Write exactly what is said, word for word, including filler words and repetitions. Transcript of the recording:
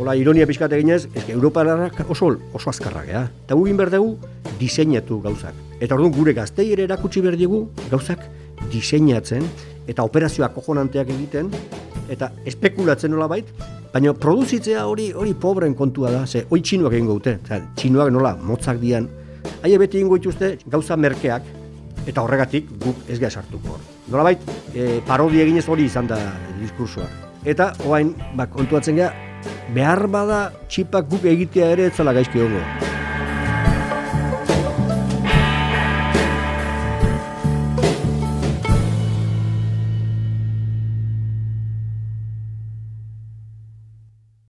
hola, ironia pixkat eginez, eske Europarrak oso, oso azkarrak, ja. Eta gu egin behar dugu, diseinatu gauzak. Eta orduan gure gaztei ere erakutsi behar dugu, gauzak diseinatzen, eta operazioak kojonanteak egiten, eta espekulatzen nola bait, baina produzitzea hori hori pobren kontua da, ze hoi txinuak egingo dute, txinuak nola, motzak dian, haie beti egingo dituzte gauza merkeak, eta horregatik guk ez gara sartuko hor. Nola bait, e, parodia eginez hori izan da diskursoa. Eta, oain, ba, kontuatzen gara, behar bada txipak guk egitea ere ez zela gaizki hongo.